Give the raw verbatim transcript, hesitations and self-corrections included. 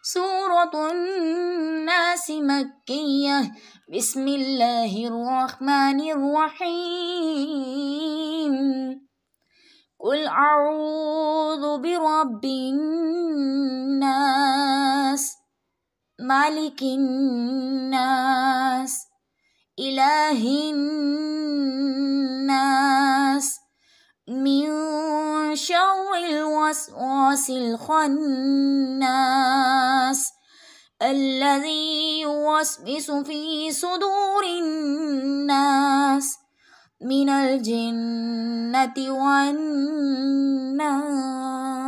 सूरत अन्नास मक्किय्यह बिस्मिल्लाहिर्रहमानिर्रहीम कुल अऊज़ु बिरब्बिन नास मालिकिन नास इलाहिन नास मिन शर्रिल वसवासिल खन्नास अल्लज़ी युवस्विसु फी सुदूरिन नास मिनल जिन्नति वन नास।